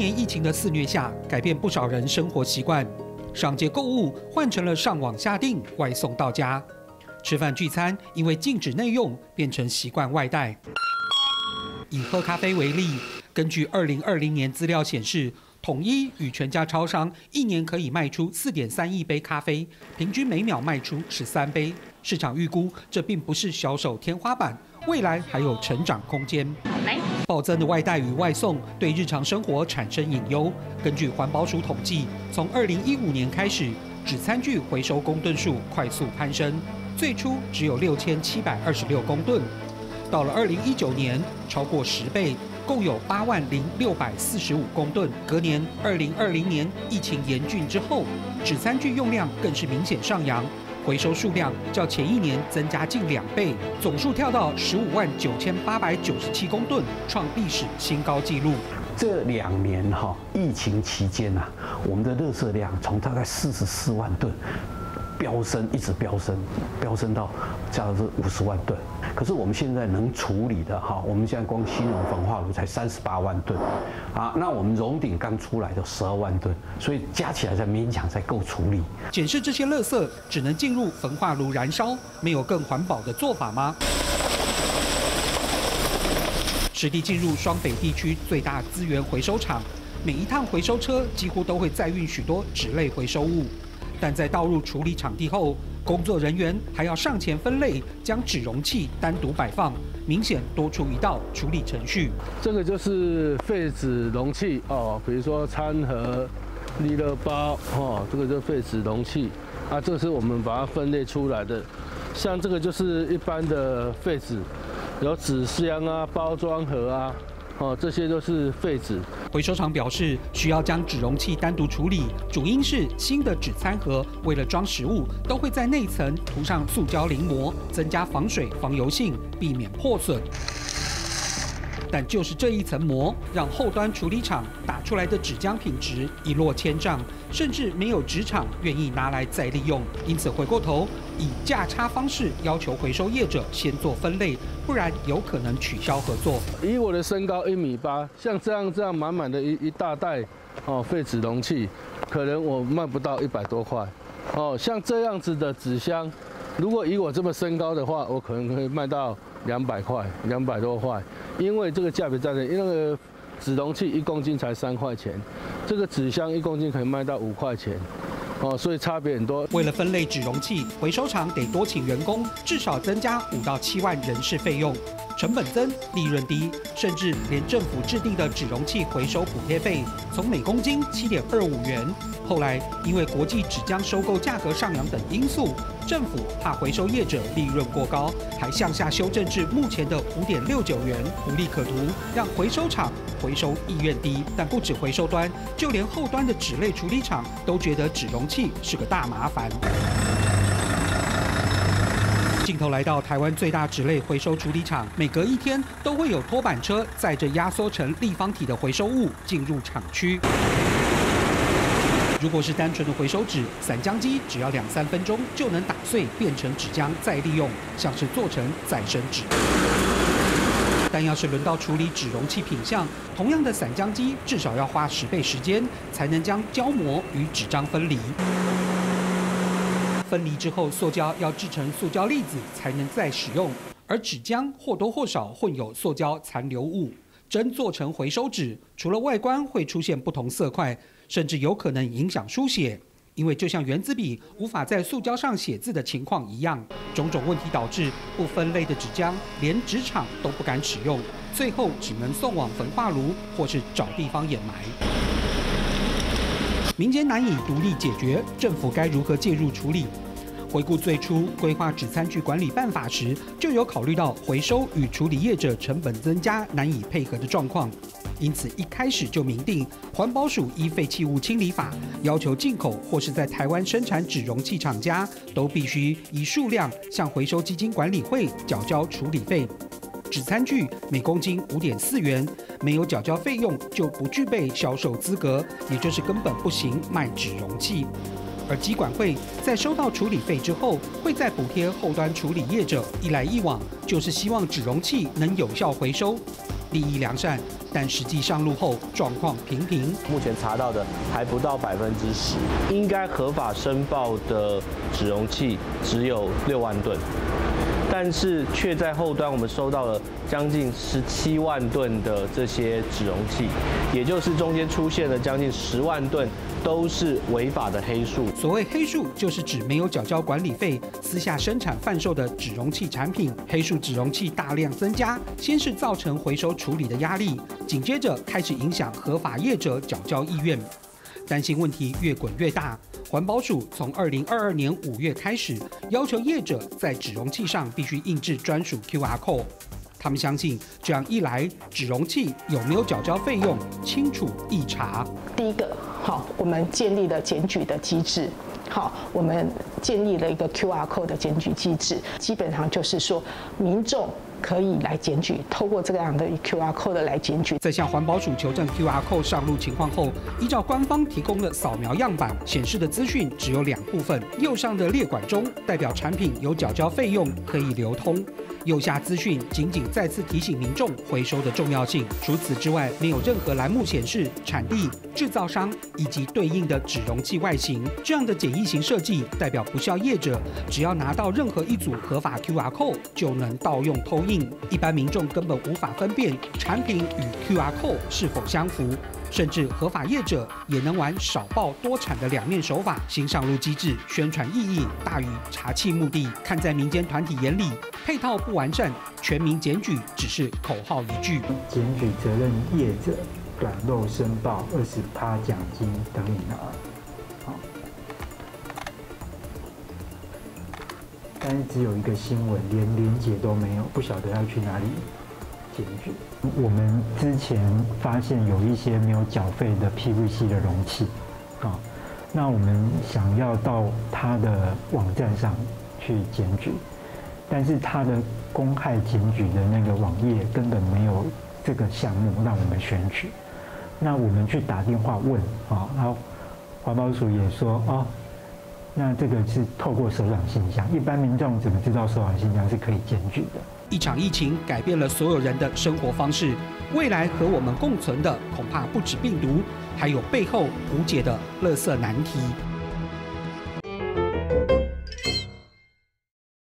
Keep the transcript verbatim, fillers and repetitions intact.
年疫情的肆虐下，改变不少人生活习惯，上街购物换成了上网下订、外送到家。吃饭聚餐因为禁止内用，变成习惯外带。以喝咖啡为例，根据二零二零年资料显示，统一与全家超商一年可以卖出四点三亿杯咖啡，平均每秒卖出十三杯。市场预估，这并不是销售天花板，未来还有成长空间。暴增的外带与外送对日常生活产生隐忧。根据环保署统计，从二零一五年开始，纸餐具回收公吨数快速攀升，最初只有六千七百二十六公吨，到了二零一九年超过十倍，共有八万零六百四十五公吨。隔年二零二零年疫情严峻之后，纸餐具用量更是明显上扬。回收数量较前一年增加近两倍，总数跳到十五万九千八百九十七公吨，创历史新高纪录。 这两年哈，疫情期间啊，我们的垃圾量从大概四十四万吨飙升，一直飙升，飙升到加到是五十万吨。可是我们现在能处理的哈，我们现在光新荣焚化炉才三十八万吨，啊，那我们荣鼎刚出来的十二万吨，所以加起来才勉强才够处理。 检视这些垃圾只能进入焚化炉燃烧，没有更环保的做法吗？实地进入双北地区最大资源回收厂，每一趟回收车几乎都会载运许多纸类回收物。但在倒入处理场地后，工作人员还要上前分类，将纸容器单独摆放，明显多出一道处理程序。 这个就是废纸容器哦，比如说餐盒、利乐包哦，这个就是废纸容器啊，这个是我们把它分类出来的。像这个就是一般的废纸，有纸箱啊、包装盒啊。哦，这些都是废纸。 回收厂表示，需要将纸容器单独处理，主因是新的纸餐盒为了装食物，都会在内层涂上塑胶淋膜，增加防水、防油性，避免破损。但就是这一层膜，让后端处理厂打出来的纸浆品质一落千丈，甚至没有纸厂愿意拿来再利用。因此回过头以价差方式要求回收业者先做分类，不然有可能取消合作。 以我的身高一米八，像这样这样满满的一一大袋哦废纸容器，可能我卖不到一百多块。哦，像这样子的纸箱，如果以我这么身高的话，我可能可以卖到两百块，两百多块。因为这个价别在这，因为那个纸容器一公斤才三块钱，这个纸箱一公斤可以卖到五块钱。哦，所以差别很多。 为了分类纸容器，回收厂得多请员工，至少增加五到七万人事费用，成本增，利润低，甚至连政府制定的纸容器回收补贴费，从每公斤七点二五元，后来因为国际纸浆收购价格上扬等因素，政府怕回收业者利润过高，还向下修正至目前的五点六九元，无利可图，让回收厂回收意愿低。但不止回收端，就连后端的纸类处理厂都觉得纸容器是个大麻烦。镜头来到台湾最大纸类回收处理厂，每隔一天都会有拖板车载着压缩成立方体的回收物进入厂区。如果是单纯的回收纸，散浆机只要两三分钟就能打碎变成纸浆再利用，像是做成再生纸。但要是轮到处理纸容器品项，同样的散浆机至少要花十倍时间才能将胶膜与纸张分离。分离之后，塑胶要制成塑胶粒子才能再使用，而纸浆或多或少混有塑胶残留物。真做成回收纸，除了外观会出现不同色块，甚至有可能影响书写。因为就像原子笔无法在塑胶上写字的情况一样，种种问题导致不分类的纸浆连纸厂都不敢使用，最后只能送往焚化炉或是找地方掩埋。民间难以独立解决，政府该如何介入处理？回顾最初规划纸餐具管理办法时，就有考虑到回收与处理业者成本增加、难以配合的状况。因此，一开始就明定，环保署依废弃物清理法要求进口或是在台湾生产纸容器厂家，都必须依数量向回收基金管理会缴交处理费。纸餐具每公斤五点四元，没有缴交费用就不具备销售资格，也就是根本不行卖纸容器。而疾管会在收到处理费之后，会再补贴后端处理业者，一来一往，就是希望纸容器能有效回收。利益良善， 但实际上路后状况平平。 目前查到的还不到百分之十，应该合法申报的脂容器只有六万吨。 但是却在后端，我们收到了将近十七万吨的这些脂容器，也就是中间出现了将近十万吨都是违法的黑数。 所谓黑数，就是指没有缴交管理费、私下生产贩售的脂容器产品。黑数脂容器大量增加，先是造成回收处理的压力，紧接着开始影响合法业者缴交意愿。 担心问题越滚越大，环保署从二零二二年五月开始，要求业者在脂容器上必须印制专属 Q R code。他们相信，这样一来，脂容器有没有缴交费用，清楚易查。 第一个，好，我们建立了检举的机制。 好，我们建立了一个 Q R code 的检举机制，基本上就是说，民众可以来检举，透过这样的 Q R code 来检举。 在向环保署求证 Q R code 上路情况后，依照官方提供的扫描样板显示的资讯只有两部分，右上的列管中代表产品有缴交费用可以流通。 右下资讯仅仅再次提醒民众回收的重要性。除此之外，没有任何栏目显示产地、制造商以及对应的脂容器外形。这样的简易型设计，代表不肖业者只要拿到任何一组合法 Q R code 就能盗用偷印，一般民众根本无法分辨产品与 Q R code 是否相符。 甚至合法业者也能玩少报多产的两面手法，新上路机制宣传意义大于查缉目的。看在民间团体眼里，配套不完善，全民检举只是口号一句。 检举责任业者短漏申报二十趴奖金等以拿。好，但是只有一个新闻，连连结都没有，不晓得要去哪里。 检举，我们之前发现有一些没有缴费的 P V C 的容器，啊，那我们想要到它的网站上去检举，但是它的公害检举的那个网页根本没有这个项目让我们选取。那我们去打电话问啊，然后环保署也说哦，那这个是透过首长信箱，一般民众怎么知道首长信箱是可以检举的？ 一场疫情改变了所有人的生活方式，未来和我们共存的恐怕不止病毒，还有背后无解的垃圾难题。